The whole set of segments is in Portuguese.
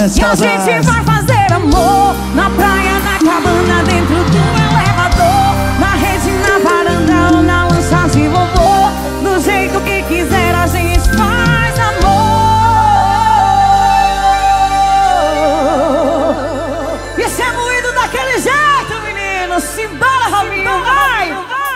noite, E a gente vai fazer amor na praia, na cabana, dentro do elevador, na rede, na varanda ou na lancha de vovô. Do jeito que quiser a gente faz amor. E se é moído daquele jeito, menino, simbora, Robinho, vai!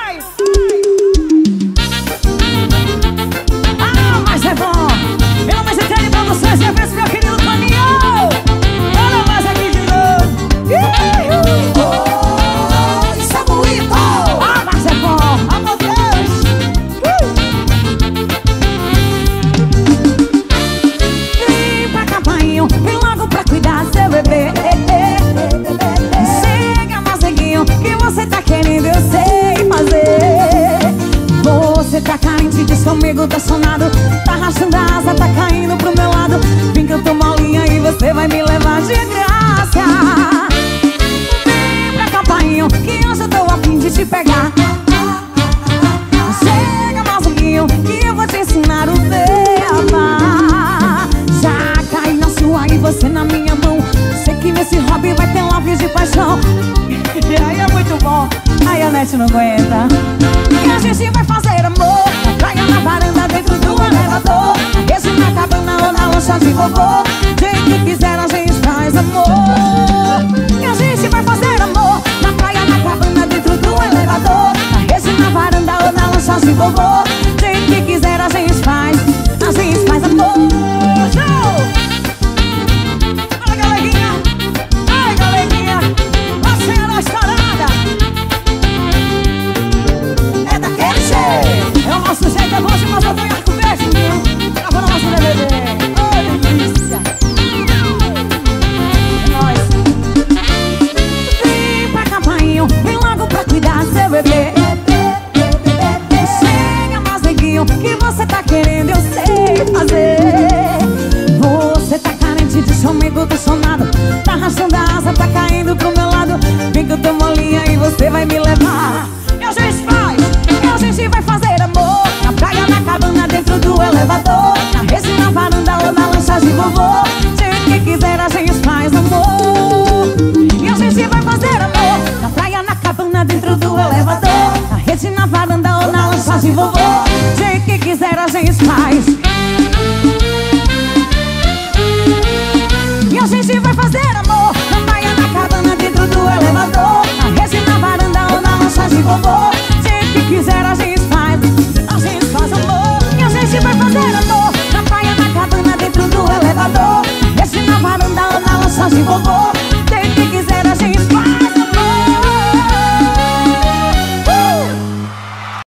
Ah, mas é bom. Eu mais entregue pra vocês, eu penso, meu querido Toninho. Olha mais aqui de novo. Isso é bonito. Ah, mas é bom. Ah, meu Deus. Vem pra cá, painho, vem logo pra cuidar seu bebê. Chega, moceguinho, que você tá querendo, eu sei fazer. Você tá carente, diz comigo, tá sonado. Tá rachando a asa, tá caindo pro meu lado. Vem que eu tô molinha e você vai me levar de graça. Vem pra cá, painho, que hoje eu tô a fim de te pegar. Chega, moceguinho, que eu vou te ensinar o tema. Já caí na sua e você na minha mão. Sei que nesse hobby vai ter love de paixão. E aí é muito bom, aí a net não aguenta. E a gente vai fazer amor na praia, na varanda, dentro do elevador, esse na cabana ou na lancha de vovô. Do jeito que quiser a gente faz amor. E a gente vai fazer amor na praia, na cabana, dentro do elevador, esse na varanda ou na lancha de vovô. Do jeito que quiser a gente faz amor. Show! Olha, galerinha, ai, galerinha, você é a estourada. É daquele jeito. É o nosso jeito, é bom de mostrar do arco verde, viu? Gravando nosso DVD. Ô, delícia. É nóis. Vem pra cá, painho, vem logo pra cuidar seu bebê. Chega, moceguinho, que você tá querendo, eu sei fazer. Você tá carente de comigo, tô sonado. Tá rachando a asa, tá caindo pro meu lado. Vem que eu tô molinha e você vai me levar. E a gente faz, e a gente vai fazer amor na praia, na cabana, dentro do elevador, na rede, na varanda ou na lancha de vovô. Do jeito que quiser a gente faz amor. E a gente vai fazer amor na praia, na cabana, dentro do elevador, na rede, na varanda ou na lancha de vovô. Do jeito que quiser a gente faz. E a gente vai fazer amor na praia, na cabana, dentro do elevador, na rede, na varanda ou na lancha de vovô. Do jeito que quiser a gente faz amor. E a gente vai fazer amor na praia, na cabana, dentro do elevador, na rede, na varanda ou na lancha de vovô.